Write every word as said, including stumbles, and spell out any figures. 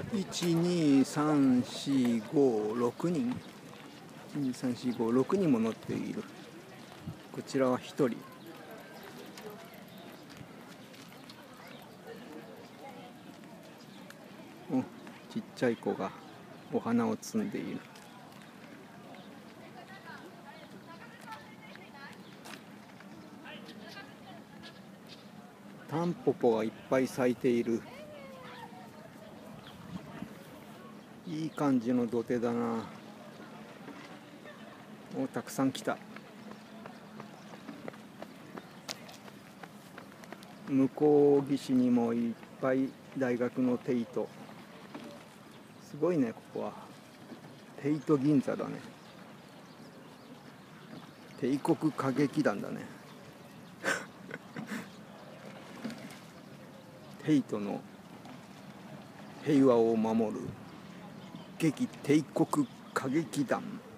いちにさんしごろくにんいちにさんしごろくにんも乗っている。こちらはひとり。お、ちっちゃい子がお花を摘んでいる。タンポポがいっぱい咲いている。いい感じの土手だな。お、たくさん来た。向こう岸にもいっぱい大学のテイト。すごいね、ここは。テイト銀座だね。帝国歌劇団だね。テイトの平和を守る劇帝国歌劇団。